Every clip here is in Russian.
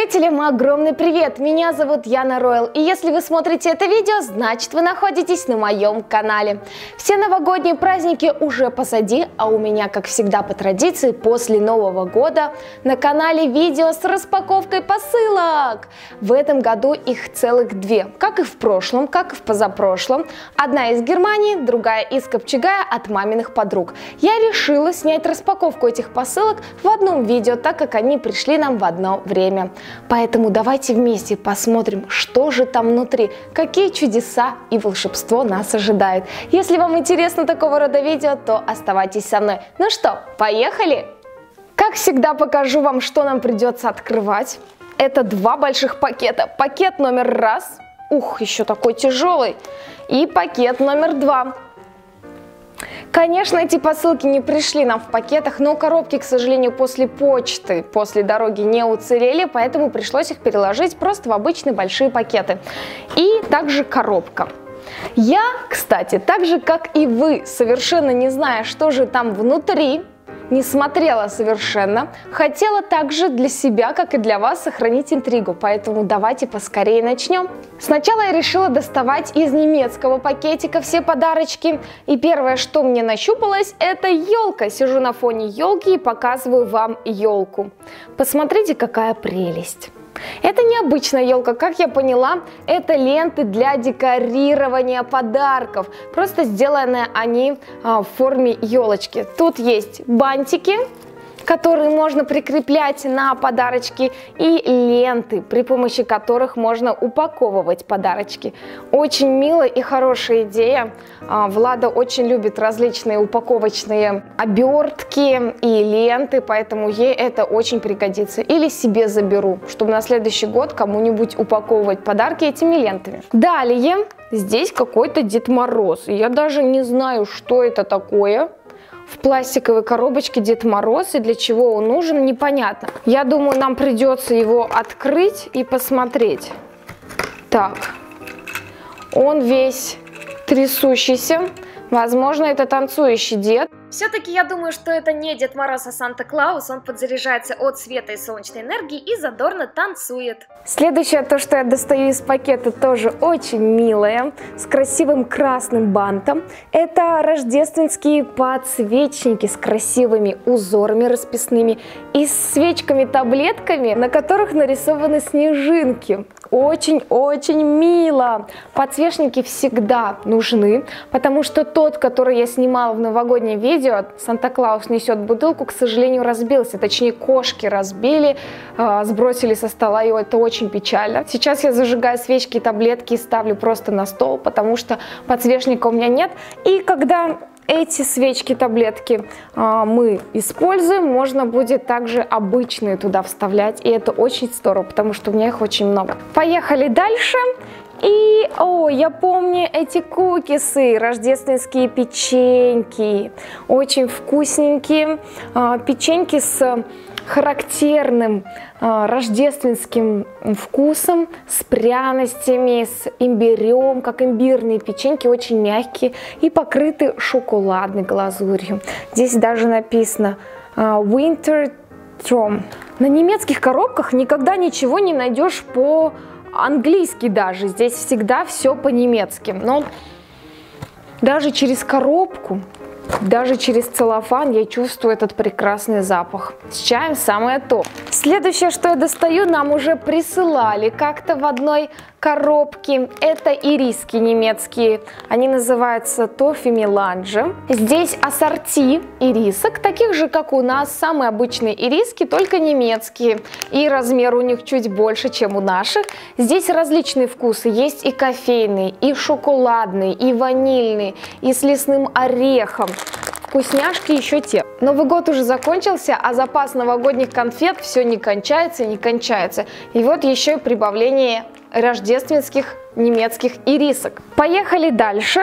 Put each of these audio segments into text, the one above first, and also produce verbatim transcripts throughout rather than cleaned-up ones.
Зрителям огромный привет! Меня зовут Яна Ройл, и если вы смотрите это видео, значит вы находитесь на моем канале. Все новогодние праздники уже позади, а у меня, как всегда по традиции, после Нового года на канале видео с распаковкой посылок. В этом году их целых две, как и в прошлом, как и в позапрошлом. Одна из Германии, другая из Копчегая от маминых подруг. Я решила снять распаковку этих посылок в одном видео, так как они пришли нам в одно время. Поэтому давайте вместе посмотрим, что же там внутри, какие чудеса и волшебство нас ожидает. Если вам интересно такого рода видео, то оставайтесь со мной. Ну что, поехали! Как всегда покажу вам, что нам придется открывать. Это два больших пакета. Пакет номер раз, ух, еще такой тяжелый, и пакет номер два. Конечно, эти посылки не пришли нам в пакетах, но коробки, к сожалению, после почты, после дороги не уцелели, поэтому пришлось их переложить просто в обычные большие пакеты. И также коробка. Я, кстати, так же, как и вы, совершенно не зная, что же там внутри, не смотрела совершенно, хотела также для себя, как и для вас, сохранить интригу, поэтому давайте поскорее начнем. Сначала я решила доставать из немецкого пакетика все подарочки, и первое, что мне нащупалось, это елка. Сижу на фоне елки и показываю вам елку. Посмотрите, какая прелесть! Это необычная елка, как я поняла, это ленты для декорирования подарков, просто сделаны они а, в форме елочки. Тут есть бантики, которые можно прикреплять на подарочки, и ленты, при помощи которых можно упаковывать подарочки. Очень милая и хорошая идея. Влада очень любит различные упаковочные обертки и ленты, поэтому ей это очень пригодится. Или себе заберу, чтобы на следующий год кому-нибудь упаковывать подарки этими лентами. Далее здесь какой-то Дед Мороз. Я даже не знаю, что это такое. В пластиковой коробочке Дед Мороз, и для чего он нужен, непонятно. Я думаю, нам придется его открыть и посмотреть. Так, он весь трясущийся. Возможно, это танцующий дед. Все-таки я думаю, что это не Дед Мороз, а Санта-Клаус. Он подзаряжается от света и солнечной энергии и задорно танцует. Следующее, то, что я достаю из пакета, тоже очень милое, с красивым красным бантом. Это рождественские подсвечники с красивыми узорами расписными и с свечками-таблетками, на которых нарисованы снежинки. Очень-очень мило. Подсвечники всегда нужны, потому что тот, который я снимала в новогоднем видео, Санта-Клаус несет бутылку, к сожалению, разбился. Точнее, кошки разбили, э, сбросили со стола, и это очень печально. Сейчас я зажигаю свечки и таблетки и ставлю просто на стол, потому что подсвечника у меня нет. И когда эти свечки-таблетки э, мы используем, можно будет также обычные туда вставлять, и это очень здорово, потому что у меня их очень много. Поехали дальше. И, о, я помню эти кукисы, рождественские печеньки, очень вкусненькие, э, печеньки с характерным э, рождественским вкусом, с пряностями, с имбирем, как имбирные печеньки, очень мягкие и покрыты шоколадной глазурью. Здесь даже написано э, Winter Traum. На немецких коробках никогда ничего не найдешь по английски даже, здесь всегда все по-немецки, но даже через коробку, даже через целлофан я чувствую этот прекрасный запах. С чаем самое то. Следующее, что я достаю, нам уже присылали как-то в одной коробке. Это ириски немецкие. Они называются Тоффи Меланже. Здесь ассорти ирисок, таких же, как у нас, самые обычные ириски, только немецкие. И размер у них чуть больше, чем у наших. Здесь различные вкусы. Есть и кофейный, и шоколадный, и ванильный, и с лесным орехом. Вкусняшки еще те. Новый год уже закончился, а запас новогодних конфет все не кончается и не кончается. И вот еще и прибавление рождественских немецких ирисок. Поехали дальше.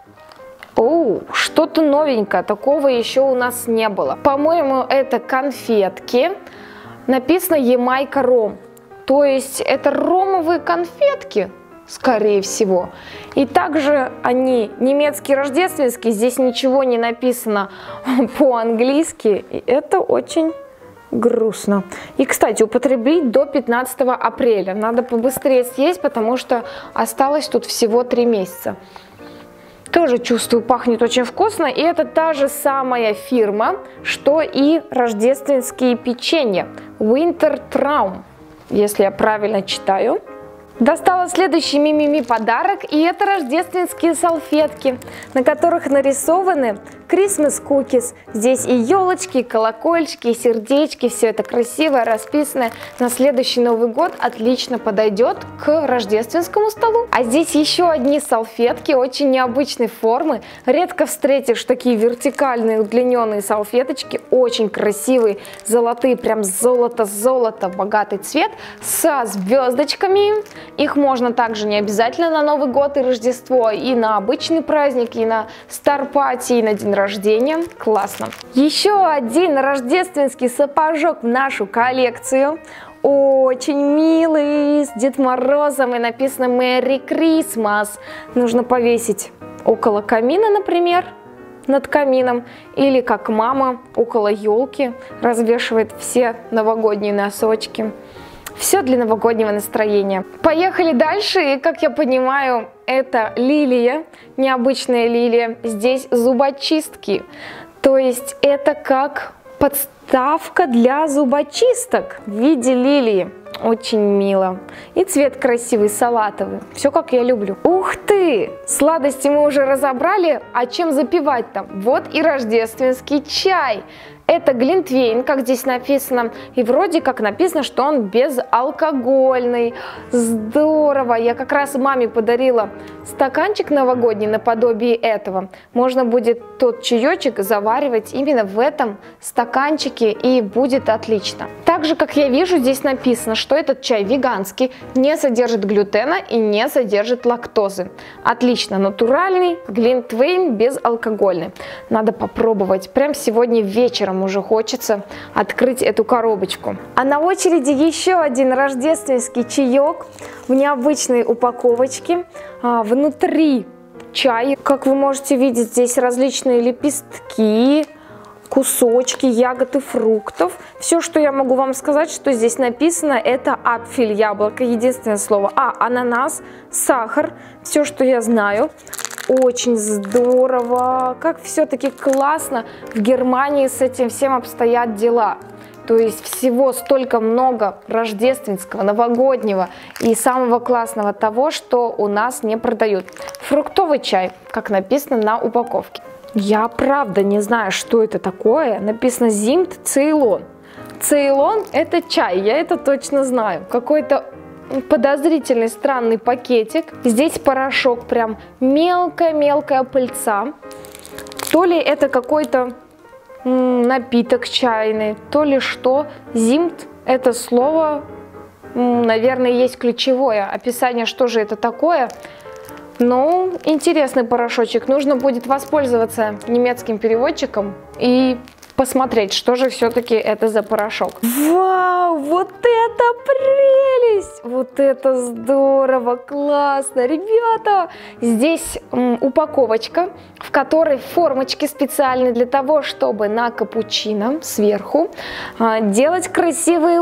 О, что-то новенькое, такого еще у нас не было. По-моему, это конфетки. Написано Ямайка Ром. То есть это ромовые конфетки, скорее всего. И также они немецкие, рождественские, здесь ничего не написано по-английски. И это очень грустно. И, кстати, употребить до пятнадцатого апреля. Надо побыстрее съесть, потому что осталось тут всего три месяца. Тоже чувствую, пахнет очень вкусно. И это та же самая фирма, что и рождественские печенья. Winter Traum, если я правильно читаю. Достала следующий Мимими подарок, и это рождественские салфетки, на которых нарисованы Christmas cookies. Здесь и елочки, и колокольчики, и сердечки, все это красивое, расписанное. На следующий Новый год отлично подойдет к рождественскому столу. А здесь еще одни салфетки очень необычной формы. Редко встретишь такие вертикальные удлиненные салфеточки, очень красивые, золотые, прям золото-золото, богатый цвет, со звездочками. Их можно также не обязательно на Новый год и Рождество, и на обычный праздник, и на стар-пати, и на день рождения. Классно. Еще один рождественский сапожок в нашу коллекцию. Очень милый, с Дед Морозом, и написано Merry Christmas. Нужно повесить около камина, например, над камином, или как мама около елки развешивает все новогодние носочки. Все для новогоднего настроения. Поехали дальше. И, как я понимаю, это лилия, необычная лилия. Здесь зубочистки. То есть это как подставка для зубочисток в виде лилии. Очень мило. И цвет красивый, салатовый. Все как я люблю. Ух ты! Сладости мы уже разобрали. А чем запивать там? Вот и рождественский чай. Это глинтвейн, как здесь написано, и вроде как написано, что он безалкогольный. Здорово! Я как раз маме подарила стаканчик новогодний наподобие этого. Можно будет тот чаечек заваривать именно в этом стаканчике, и будет отлично. Также, как я вижу, здесь написано, что этот чай веганский, не содержит глютена и не содержит лактозы. Отлично, натуральный глинтвейн безалкогольный. Надо попробовать. Прям сегодня вечером уже хочется открыть эту коробочку. А на очереди еще один рождественский чаек в необычной упаковочке. А, внутри чай. Как вы можете видеть, здесь различные лепестки, кусочки ягод и фруктов. Все, что я могу вам сказать, что здесь написано, это апфель, яблоко, единственное слово. А, ананас, сахар, все, что я знаю. Очень здорово, как все-таки классно в Германии с этим всем обстоят дела. То есть всего столько много рождественского, новогоднего и самого классного того, что у нас не продают. Фруктовый чай, как написано на упаковке. Я правда не знаю, что это такое. Написано Zimt Ceylon. Цейлон — это чай, я это точно знаю. Какой-то подозрительный странный пакетик. Здесь порошок, прям мелкая-мелкая пыльца. То ли это какой-то напиток чайный, то ли что. Zimt — это слово, наверное, есть ключевое описание, что же это такое. Ну, интересный порошочек. Нужно будет воспользоваться немецким переводчиком и посмотреть, что же все-таки это за порошок. Вау, вот это прелесть! Вот это здорово, классно! Ребята, здесь м, упаковочка, в которой формочки специальные для того, чтобы на капучино сверху а, делать красивые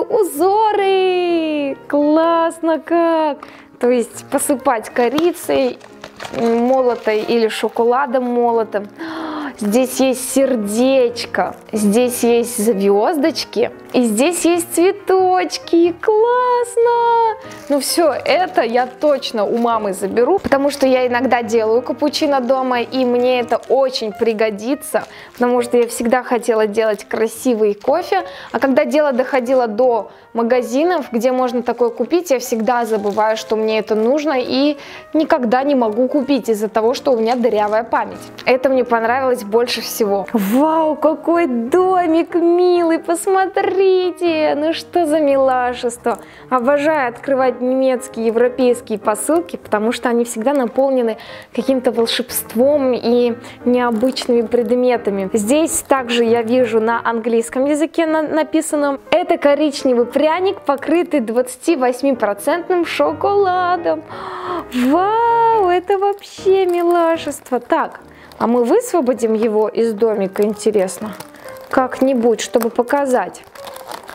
узоры. Классно как! То есть посыпать корицей молотой или шоколадом молотым. Здесь есть сердечко, здесь есть звездочки, и здесь есть цветочки. Классно! Ну все, это я точно у мамы заберу, потому что я иногда делаю капучино дома, и мне это очень пригодится, потому что я всегда хотела делать красивый кофе, а когда дело доходило до магазинов, где можно такое купить, я всегда забываю, что мне это нужно, и никогда не могу купить из-за того, что у меня дырявая память. Это мне понравилось больше всего. Вау, какой домик милый, посмотрите, ну что за милашество. Обожаю открывать немецкие, европейские посылки, потому что они всегда наполнены каким-то волшебством и необычными предметами. Здесь также я вижу на английском языке на написано: это коричневый пряник, покрытый двадцативосьмипроцентным шоколадом. Вау, это вообще милашество. Так, а мы высвободим его из домика, интересно, как-нибудь, чтобы показать.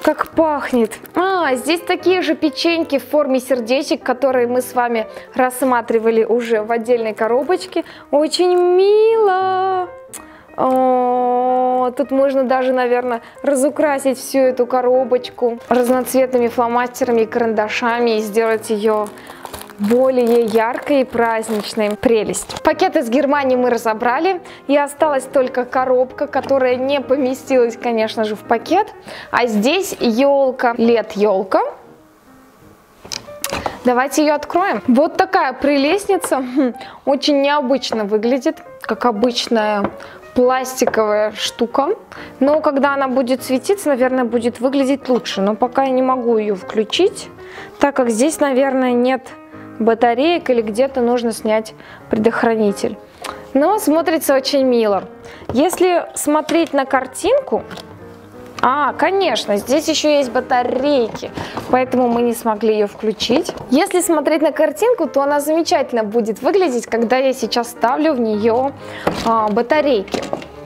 Как пахнет. А, здесь такие же печеньки в форме сердечек, которые мы с вами рассматривали уже в отдельной коробочке. Очень мило. О, тут можно даже, наверное, разукрасить всю эту коробочку разноцветными фломастерами и карандашами и сделать ее более яркой и праздничной. Прелесть. Пакет из Германии мы разобрали, и осталась только коробка, которая не поместилась, конечно же, в пакет. А здесь елка, лед-елка. Давайте ее откроем. Вот такая прелестница, очень необычно выглядит, как обычная пластиковая штука. Но когда она будет светиться, наверное, будет выглядеть лучше. Но пока я не могу ее включить, так как здесь, наверное, нет батареек или где-то нужно снять предохранитель. Но смотрится очень мило. Если смотреть на картинку, а, конечно, здесь еще есть батарейки, поэтому мы не смогли ее включить. Если смотреть на картинку, то она замечательно будет выглядеть, когда я сейчас ставлю в нее а, батарейки.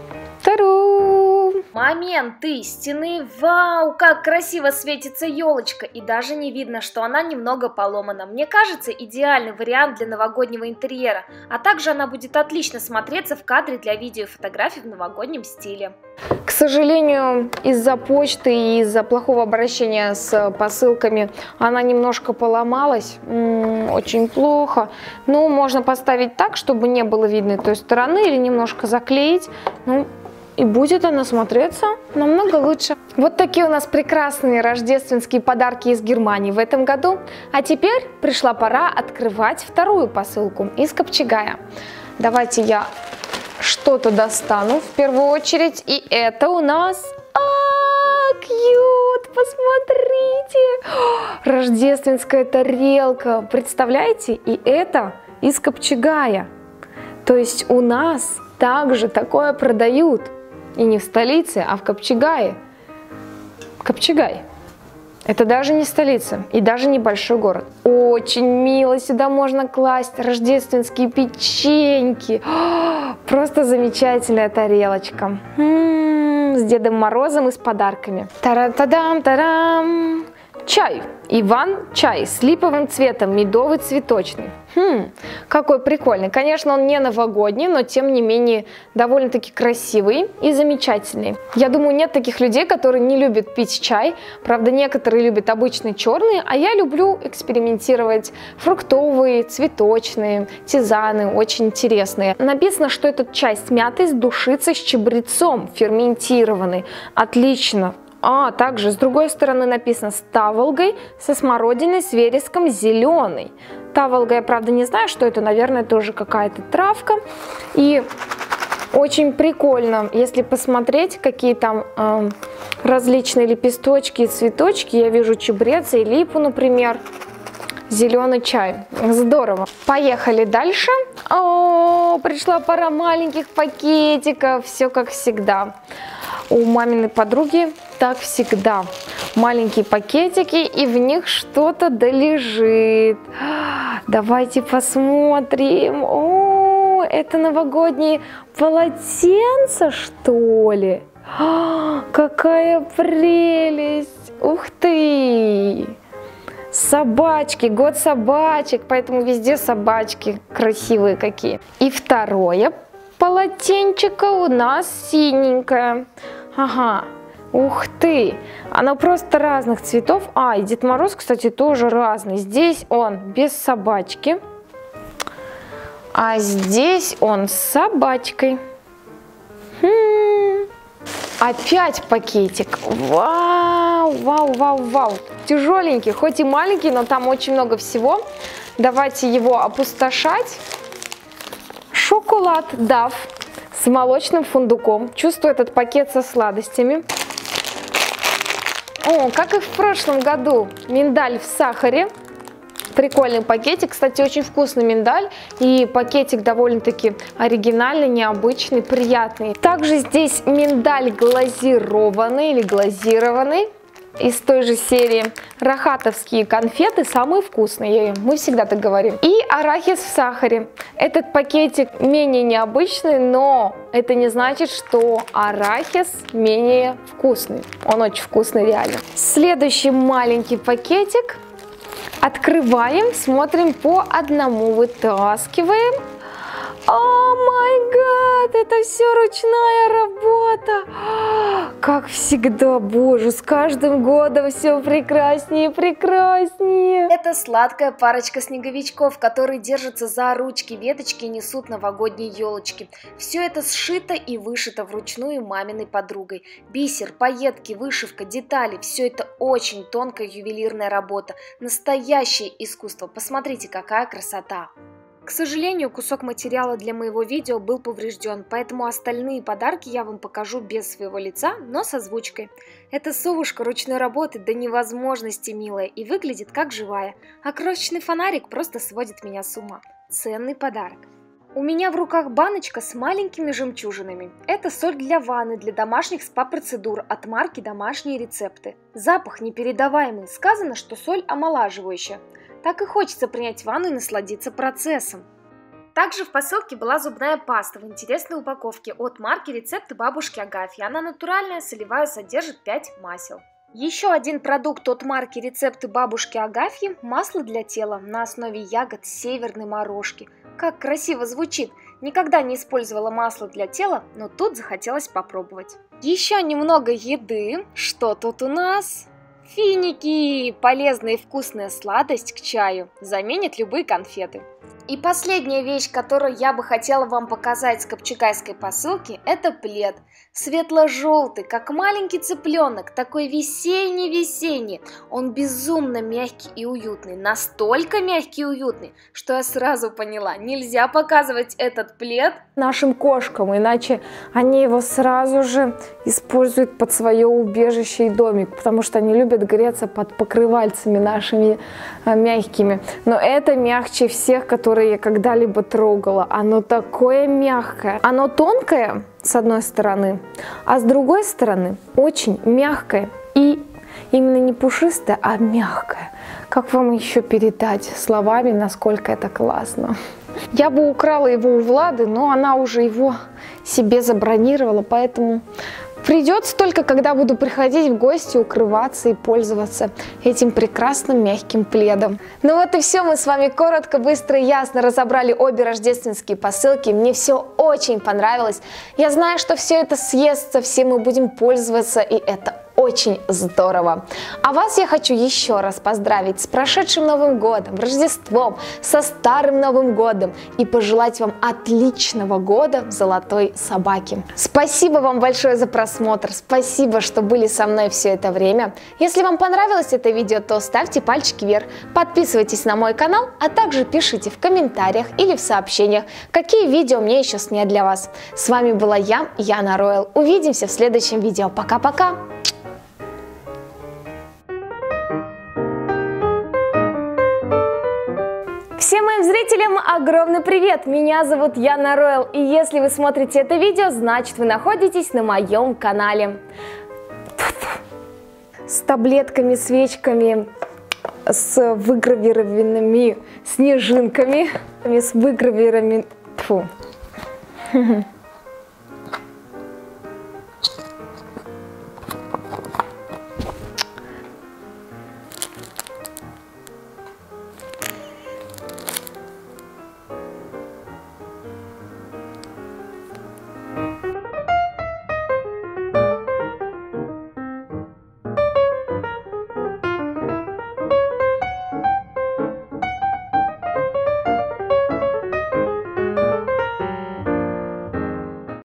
Та-дам! Моменты стены. Вау, как красиво светится елочка, и даже не видно, что она немного поломана. Мне кажется, идеальный вариант для новогоднего интерьера, а также она будет отлично смотреться в кадре для видео и фотографий в новогоднем стиле. К сожалению, из-за почты и из-за плохого обращения с посылками она немножко поломалась. М-м, очень плохо. Ну, можно поставить так, чтобы не было видно той стороны, или немножко заклеить. Ну, и будет она смотреться намного лучше. Вот такие у нас прекрасные рождественские подарки из Германии в этом году. А теперь пришла пора открывать вторую посылку из Копчегая. Давайте я что-то достану в первую очередь. И это у нас... А, кьют! Посмотрите! Рождественская тарелка. Представляете? И это из Копчегая. То есть у нас также такое продают. И не в столице, а в Копчегае. Копчегай. Это даже не столица и даже небольшой город. Очень мило. Сюда можно класть рождественские печеньки. О, просто замечательная тарелочка. М-м, с Дедом Морозом и с подарками. Тара-та-дам-тарам. Чай. Иван-чай с липовым цветом, медовый цветочный. Хм, какой прикольный. Конечно, он не новогодний, но тем не менее довольно-таки красивый и замечательный. Я думаю, нет таких людей, которые не любят пить чай. Правда, некоторые любят обычный черный, а я люблю экспериментировать. Фруктовые, цветочные, тизаны, очень интересные. Написано, что этот чай с мятой, с душицей, с чабрецом, ферментированный. Отлично. А, также с другой стороны написано с таволгой, со смородиной, с вереском, зеленый. Таволга, я правда не знаю, что это, наверное, тоже какая-то травка. И очень прикольно, если посмотреть, какие там э, различные лепесточки и цветочки. Я вижу чабрец и липу, например. Зеленый чай. Здорово. Поехали дальше. О, пришла пора маленьких пакетиков. Все как всегда. У маминой подруги так всегда. Маленькие пакетики, и в них что-то долежит. Давайте посмотрим. О, это новогодние полотенца, что ли? Какая прелесть! Ух ты! Собачки, год собачек, поэтому везде собачки красивые какие. И второе полотенчико у нас синенькое. Ага, ух ты, оно просто разных цветов. А, и Дед Мороз, кстати, тоже разный. Здесь он без собачки, а здесь он с собачкой. Хм. Опять пакетик. Вау, вау, вау, вау. Тяжеленький, хоть и маленький, но там очень много всего. Давайте его опустошать. Шоколад Дав с молочным фундуком. Чувствую этот пакет со сладостями. О, как и в прошлом году, миндаль в сахаре. Прикольный пакетик, кстати, очень вкусный миндаль, и пакетик довольно-таки оригинальный, необычный, приятный. Также здесь миндаль глазированный или глазированный. из той же серии рахатовские конфеты, самые вкусные, мы всегда так говорим. И арахис в сахаре. Этот пакетик менее необычный, но это не значит, что арахис менее вкусный. Он очень вкусный, реально. Следующий маленький пакетик. Открываем, смотрим по одному, вытаскиваем. О май гад, это все ручная работа. Как всегда, боже, с каждым годом все прекраснее и прекраснее. Это сладкая парочка снеговичков, которые держатся за ручки веточки и несут новогодние елочки. Все это сшито и вышито вручную маминой подругой. Бисер, пайетки, вышивка, детали, все это очень тонкая ювелирная работа. Настоящее искусство. Посмотрите, какая красота. К сожалению, кусок материала для моего видео был поврежден, поэтому остальные подарки я вам покажу без своего лица, но с озвучкой. Эта совушка ручной работы до невозможности милая и выглядит как живая, а крошечный фонарик просто сводит меня с ума. Ценный подарок. У меня в руках баночка с маленькими жемчужинами. Это соль для ванны, для домашних спа-процедур от марки «Домашние рецепты». Запах непередаваемый, сказано, что соль омолаживающая. Так и хочется принять ванну и насладиться процессом. Также в посылке была зубная паста в интересной упаковке от марки «Рецепты бабушки Агафьи». Она натуральная, солевая, содержит пять масел. Еще один продукт от марки «Рецепты бабушки Агафьи» – масло для тела на основе ягод северной морожки. Как красиво звучит! Никогда не использовала масло для тела, но тут захотелось попробовать. Еще немного еды. Что тут у нас? Финики! Полезная и вкусная сладость к чаю заменит любые конфеты. И последняя вещь, которую я бы хотела вам показать с копчегайской посылки, это плед. Светло-желтый, как маленький цыпленок, такой весенний-весенний. Он безумно мягкий и уютный, настолько мягкий и уютный, что я сразу поняла, нельзя показывать этот плед нашим кошкам, иначе они его сразу же используют под свое убежище и домик, потому что они любят греться под покрывальцами нашими а, мягкими. Но это мягче всех, которые я когда-либо трогала. Оно такое мягкое. Оно тонкое, с одной стороны, а с другой стороны очень мягкое. И именно не пушистое, а мягкое. Как вам еще передать словами, насколько это классно? Я бы украла его у Влады, но она уже его себе забронировала, поэтому придется только, когда буду приходить в гости, укрываться и пользоваться этим прекрасным мягким пледом. Ну вот и все, мы с вами коротко, быстро и ясно разобрали обе рождественские посылки. Мне все очень понравилось. Я знаю, что все это съестся, все мы будем пользоваться, и это очень здорово. А вас я хочу еще раз поздравить с прошедшим Новым годом, Рождеством, со Старым Новым годом и пожелать вам отличного года в золотой собаке. Спасибо вам большое за просмотр, спасибо, что были со мной все это время. Если вам понравилось это видео, то ставьте пальчики вверх, подписывайтесь на мой канал, а также пишите в комментариях или в сообщениях, какие видео мне еще снять для вас. С вами была я, Яна Роял. Увидимся в следующем видео. Пока-пока! Всем моим зрителям огромный привет! Меня зовут Яна Роял, и если вы смотрите это видео, значит вы находитесь на моем канале. С таблетками, свечками, с выгравированными снежинками, с выгравированными... Тьфу.